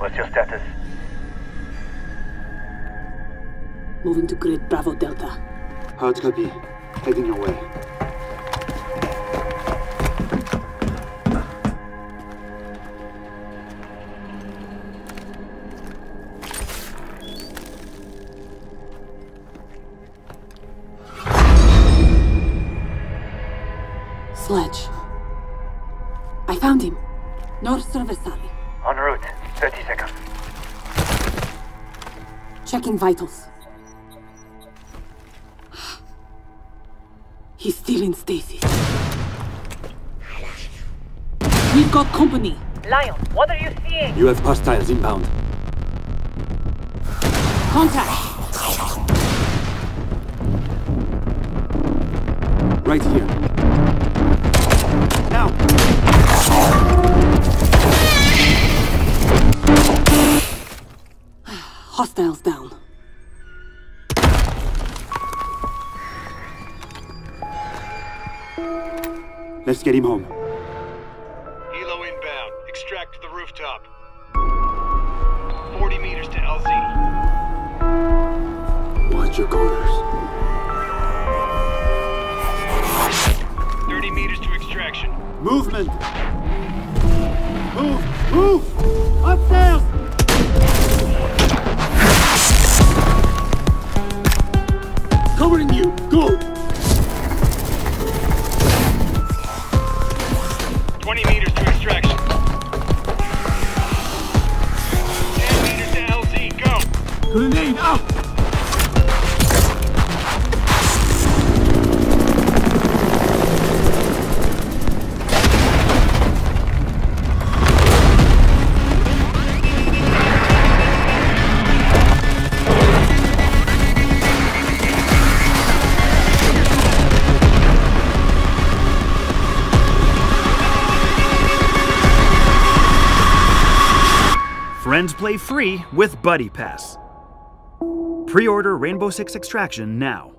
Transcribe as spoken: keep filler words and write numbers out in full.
What's your status? Moving to grid Bravo Delta. Hard copy. Heading your way. Sledge. I found him. North Cervesari. En route. thirty seconds. Checking vitals. He's still in stasis. We've got company. Lion, what are you seeing? You have hostiles inbound. Contact. Right here. Now! Hostiles down. Let's get him home. Helo inbound. Extract to the rooftop. forty meters to L Z. Watch your corners. thirty meters to extraction. Movement! Move! Move! Upstairs! Covering you! Go! twenty meters to extraction. ten meters to L Z. Go! Grenade out! Friends play free with Buddy Pass. Pre-order Rainbow Six Extraction now.